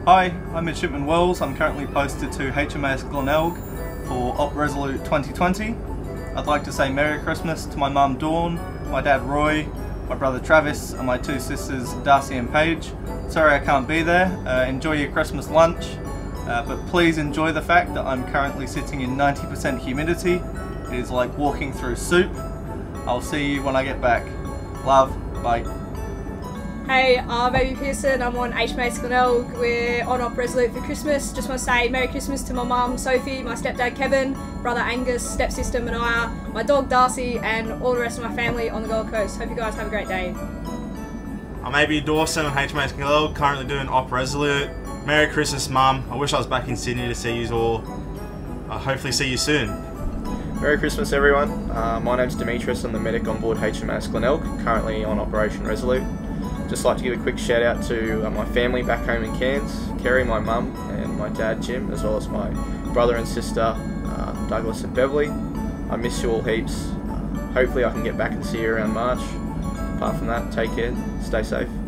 Hi, I'm Midshipman Wells. I'm currently posted to HMAS Glenelg for Op Resolute 2020. I'd like to say Merry Christmas to my mum Dawn, my dad Roy, my brother Travis and my two sisters Darcy and Paige. Sorry I can't be there. Enjoy your Christmas lunch, but please enjoy the fact that I'm currently sitting in 90% humidity. It is like walking through soup. I'll see you when I get back. Love, bye. Hey, I'm Amy Pearson, I'm on HMAS Glenelg, we're on Op Resolute for Christmas. Just want to say Merry Christmas to my mum Sophie, my stepdad Kevin, brother Angus, stepsister Mania, my dog Darcy and all the rest of my family on the Gold Coast. Hope you guys have a great day. I'm AB Dawson on HMAS Glenelg, currently doing Op Resolute. Merry Christmas Mum, I wish I was back in Sydney to see you all. I'll hopefully see you soon. Merry Christmas everyone, my name's Demetrius, I'm the medic on board HMAS Glenelg, currently on Operation RESOLUTE. Just like to give a quick shout out to my family back home in Cairns, Kerry, my mum and my dad Jim, as well as my brother and sister Douglas and Beverly. I miss you all heaps. Hopefully I can get back and see you around March. Apart from that, take care, stay safe.